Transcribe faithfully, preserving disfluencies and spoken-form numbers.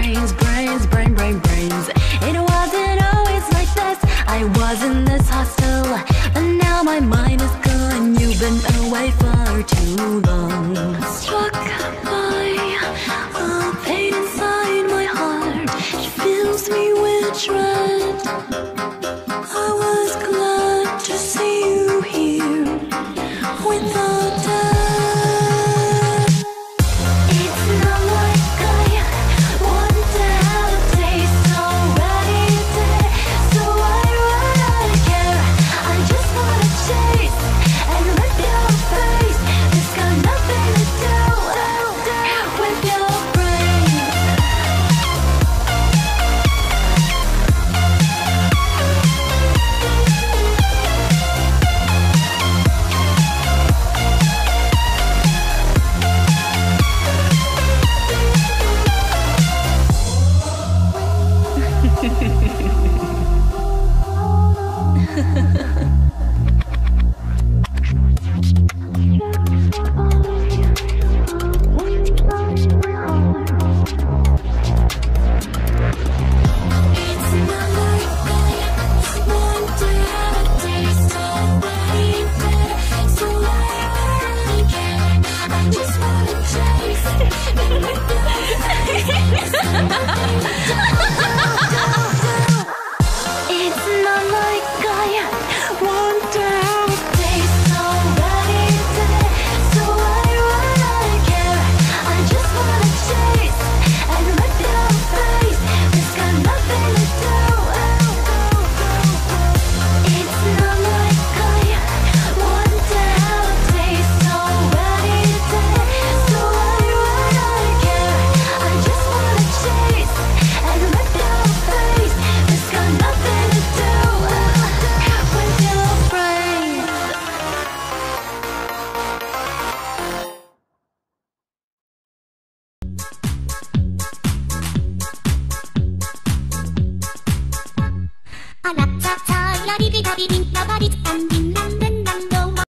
brains, brains, brain, brain, brains. It wasn't always like this, I wasn't this hostile, but now my mind is gone. You've been away for too long. Struck by a pain inside my heart, it fills me with dread. I was glad to see you here with the dead. It's not like I want to have a taste already dead, so why would I care? I just wanna chase and rip your face. It's got nothing to do with your brain. It's not like I want to have a taste already dead, so why would I care? I just wanna chase and rip your face. It's got nothing to do. It's not like I want to have a taste already dead, so why would I care? I just wanna chase and rip your face. It's got nothing to do with your brain. 아라짜짜 라비비다비빈 라바릿 안빈